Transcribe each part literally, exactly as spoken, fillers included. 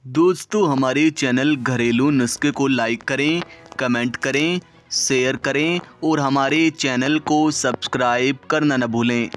दोस्तों हमारे चैनल घरेलू नुस्खे को लाइक करें, कमेंट करें, शेयर करें और हमारे चैनल को सब्सक्राइब करना न भूलें।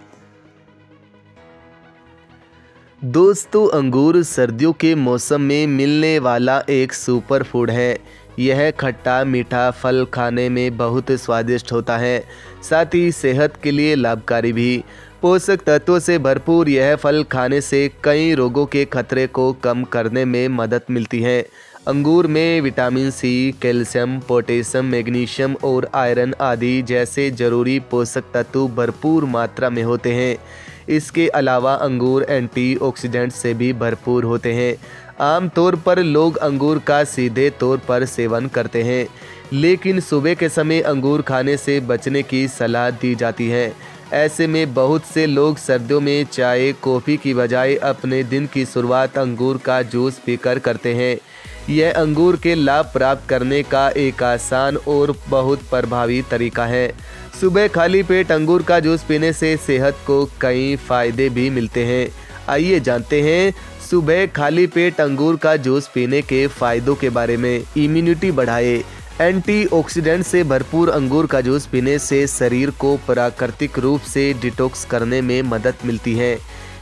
दोस्तों अंगूर सर्दियों के मौसम में मिलने वाला एक सुपर फूड है। यह खट्टा मीठा फल खाने में बहुत स्वादिष्ट होता है, साथ ही सेहत के लिए लाभकारी भी। पोषक तत्वों से भरपूर यह फल खाने से कई रोगों के खतरे को कम करने में मदद मिलती है। अंगूर में vitamin C, calcium, potassium, magnesium और आयरन आदि जैसे जरूरी पोषक तत्व भरपूर मात्रा में होते हैं। इसके अलावा अंगूर एंटीऑक्सीडेंट से भी भरपूर होते हैं। आमतौर पर लोग अंगूर का सीधे तौर पर सेवन करते हैं, लेकिन सुबह के समय अंगूर खाने से बचने की सलाह दी जाती है। ऐसे में बहुत से लोग सर्दियों में चाय कॉफ़ी की बजाय अपने दिन की शुरुआत अंगूर का जूस पीकर करते हैं। यह अंगूर के लाभ प्राप्त करने का एक आसान और बहुत प्रभावी तरीका है। सुबह खाली पेट अंगूर का जूस पीने से सेहत को कई फायदे भी मिलते हैं। आइए जानते हैं सुबह खाली पेट अंगूर का जूस पीने के फायदों के बारे में। इम्यूनिटी बढ़ाए। एंटीऑक्सीडेंट से भरपूर अंगूर का जूस पीने से शरीर को प्राकृतिक रूप से डिटॉक्स करने में मदद मिलती है।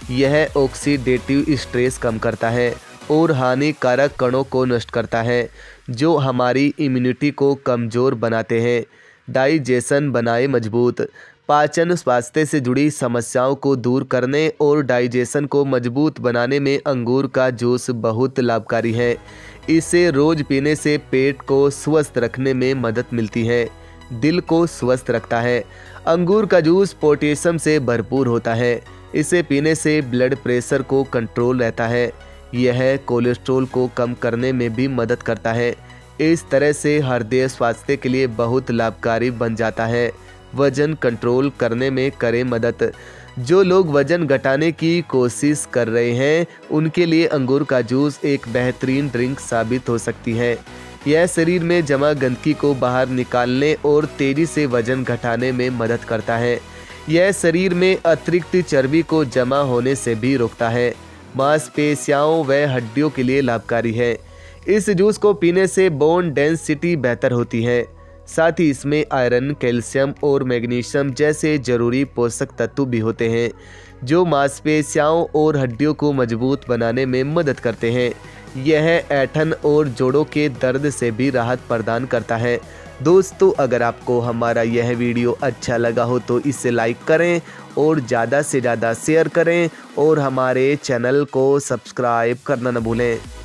यह ऑक्सीडेटिव स्ट्रेस कम करता है और हानिकारक कणों को नष्ट करता है, जो हमारी इम्यूनिटी को कमज़ोर बनाते हैं। डाइजेशन बनाए मजबूत। पाचन स्वास्थ्य से जुड़ी समस्याओं को दूर करने और डाइजेशन को मजबूत बनाने में अंगूर का जूस बहुत लाभकारी है। इसे रोज़ पीने से पेट को स्वस्थ रखने में मदद मिलती है। दिल को स्वस्थ रखता है। अंगूर का जूस पोटेशियम से भरपूर होता है। इसे पीने से ब्लड प्रेशर को कंट्रोल रहता है। यह कोलेस्ट्रॉल को कम करने में भी मदद करता है। इस तरह से हृदय स्वास्थ्य के लिए बहुत लाभकारी बन जाता है। वजन कंट्रोल करने में करे मदद। जो लोग वजन घटाने की कोशिश कर रहे हैं उनके लिए अंगूर का जूस एक बेहतरीन ड्रिंक साबित हो सकती है। यह शरीर में जमा गंदगी को बाहर निकालने और तेज़ी से वजन घटाने में मदद करता है। यह शरीर में अतिरिक्त चर्बी को जमा होने से भी रोकता है। मांसपेशियों व हड्डियों के लिए लाभकारी है। इस जूस को पीने से बोन डेंसिटी बेहतर होती है। साथ ही इसमें आयरन, कैल्शियम और मैग्नीशियम जैसे जरूरी पोषक तत्व भी होते हैं, जो मांसपेशियों और हड्डियों को मजबूत बनाने में मदद करते हैं। यह ऐंठन और जोड़ों के दर्द से भी राहत प्रदान करता है। दोस्तों अगर आपको हमारा यह वीडियो अच्छा लगा हो तो इसे लाइक करें और ज़्यादा से ज़्यादा शेयर करें और हमारे चैनल को सब्सक्राइब करना न भूलें।